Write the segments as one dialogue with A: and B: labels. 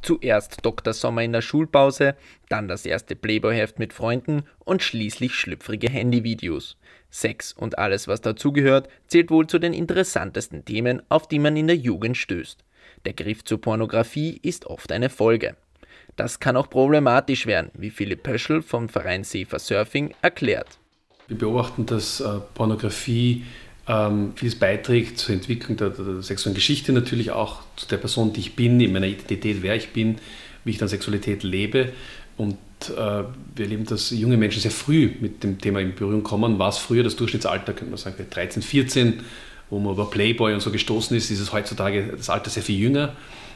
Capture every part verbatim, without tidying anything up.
A: Zuerst Doktor Sommer in der Schulpause, dann das erste Playboy-Heft mit Freunden und schließlich schlüpfrige Handyvideos. Sex und alles, was dazugehört, zählt wohl zu den interessantesten Themen, auf die man in der Jugend stößt. Der Griff zur Pornografie ist oft eine Folge. Das kann auch problematisch werden, wie Philipp Pöschl vom Verein Safer Surfing erklärt.
B: Wir beobachten, dass äh, Pornografie ähm, vieles beiträgt zur Entwicklung der, der sexuellen Geschichte, natürlich auch zu der Person, die ich bin, in meiner Identität, wer ich bin, wie ich dann Sexualität lebe. Und äh, wir erleben, dass junge Menschen sehr früh mit dem Thema in Berührung kommen. War es früher das Durchschnittsalter, könnte man sagen, dreizehn, vierzehn, wo man über Playboy und so gestoßen ist, ist es heutzutage das Alter sehr viel jünger.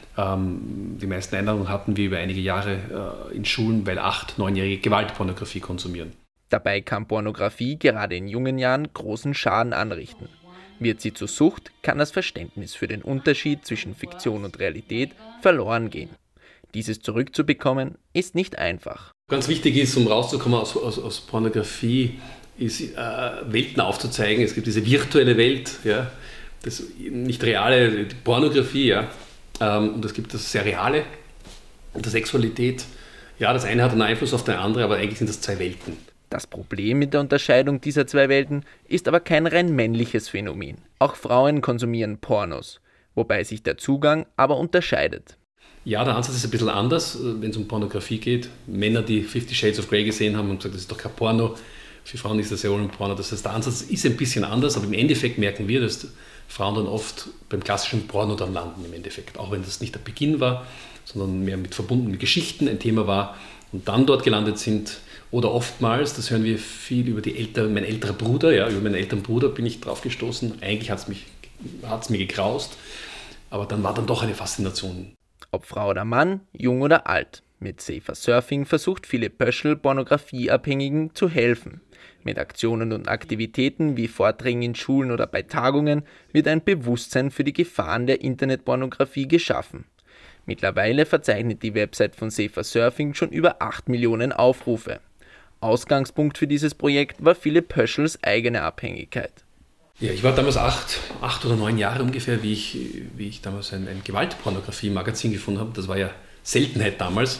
B: Ähm, die meisten Einladungen hatten wir über einige Jahre äh, in Schulen, weil acht-, neunjährige Gewaltpornografie konsumieren.
A: Dabei kann Pornografie gerade in jungen Jahren großen Schaden anrichten. Wird sie zur Sucht, kann das Verständnis für den Unterschied zwischen Fiktion und Realität verloren gehen. Dieses zurückzubekommen, ist nicht einfach.
B: Ganz wichtig ist, um rauszukommen aus, aus, aus Pornografie, ist äh, Welten aufzuzeigen. Es gibt diese virtuelle Welt, ja, das nicht reale, die Pornografie, ja, ähm, und es gibt das sehr reale, der Sexualität. Ja, das eine hat einen Einfluss auf das andere, aber eigentlich sind das zwei Welten.
A: Das Problem mit der Unterscheidung dieser zwei Welten ist aber kein rein männliches Phänomen. Auch Frauen konsumieren Pornos, wobei sich der Zugang aber unterscheidet.
B: Ja, der Ansatz ist ein bisschen anders, wenn es um Pornografie geht. Männer, die Fifty Shades of Grey gesehen haben, haben gesagt, das ist doch kein Porno. Für Frauen ist das ja wohl ein Porno. Das heißt, der Ansatz ist ein bisschen anders, aber im Endeffekt merken wir, dass Frauen dann oft beim klassischen Porno dann landen im Endeffekt. Auch wenn das nicht der Beginn war, sondern mehr mit verbundenen Geschichten ein Thema war und dann dort gelandet sind. Oder oftmals, das hören wir viel über die ältere, mein älterer Bruder, ja, über meinen älteren Bruder bin ich drauf gestoßen. Eigentlich hat es mich, hat's mir gegraust, aber dann war dann doch eine Faszination.
A: Ob Frau oder Mann, jung oder alt. Mit Safer Surfing versucht Philipp Pöschl, Pornografieabhängigen zu helfen. Mit Aktionen und Aktivitäten wie Vorträgen in Schulen oder bei Tagungen wird ein Bewusstsein für die Gefahren der Internetpornografie geschaffen. Mittlerweile verzeichnet die Website von Safer Surfing schon über acht Millionen Aufrufe. Ausgangspunkt für dieses Projekt war Philipp Pöschls eigene Abhängigkeit.
B: Ja, ich war damals acht, acht oder neun Jahre ungefähr, wie ich, wie ich damals ein, ein Gewaltpornografie-Magazin gefunden habe. Das war ja Seltenheit damals.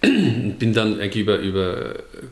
B: Und bin dann eigentlich über, über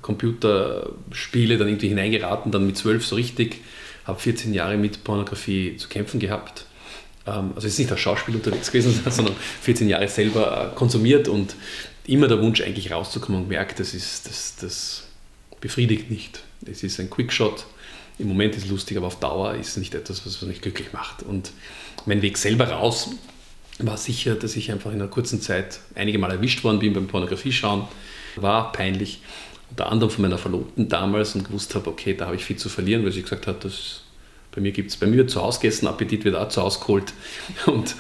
B: Computerspiele dann irgendwie hineingeraten, dann mit zwölf so richtig, habe vierzehn Jahre mit Pornografie zu kämpfen gehabt. Also es ist nicht als Schauspiel unterwegs gewesen, sondern vierzehn Jahre selber konsumiert und immer der Wunsch eigentlich rauszukommen und merkt, das, ist, das, das befriedigt nicht. Es ist ein Quickshot. Im Moment ist es lustig, aber auf Dauer ist es nicht etwas, was mich glücklich macht. Und mein Weg selber raus war sicher, dass ich einfach in einer kurzen Zeit einige Mal erwischt worden bin beim Pornografie-Schauen. War peinlich, unter anderem von meiner Verlobten damals, und gewusst habe, okay, da habe ich viel zu verlieren, weil sie gesagt hat, dass bei mir gibt es, bei mir wird zu Hause gegessen, Appetit wird auch zu Hause geholt. Und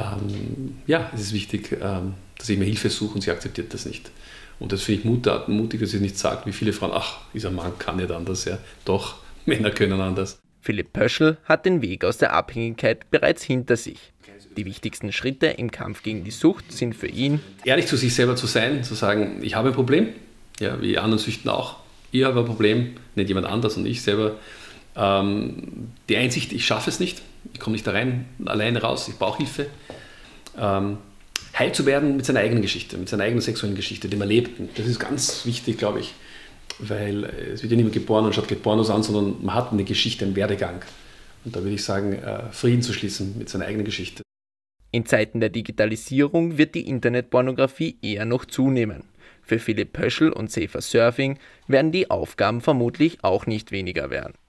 B: ähm, ja, es ist wichtig, ähm, dass ich mir Hilfe suche und sie akzeptiert das nicht. Und das finde ich mutig, dass sie nicht sagt, wie viele Frauen, ach, dieser Mann kann nicht anders, ja, doch. Männer können anders.
A: Philipp Pöschl hat den Weg aus der Abhängigkeit bereits hinter sich. Die wichtigsten Schritte im Kampf gegen die Sucht sind für ihn:
B: ehrlich zu sich selber zu sein, zu sagen, ich habe ein Problem, ja, wie anderen Süchten auch. Ich habe ein Problem, nicht jemand anders und ich selber. Ähm, die Einsicht, ich schaffe es nicht, ich komme nicht da rein, alleine raus, ich brauche Hilfe. Ähm, heil zu werden mit seiner eigenen Geschichte, mit seiner eigenen sexuellen Geschichte, dem Erlebten. Das ist ganz wichtig, glaube ich. Weil es wird ja niemand geboren und schaut gleich Pornos an, sondern man hat eine Geschichte, einen Werdegang. Und da würde ich sagen, Frieden zu schließen mit seiner eigenen Geschichte.
A: In Zeiten der Digitalisierung wird die Internetpornografie eher noch zunehmen. Für Philipp Pöschl und Safer Surfing werden die Aufgaben vermutlich auch nicht weniger werden.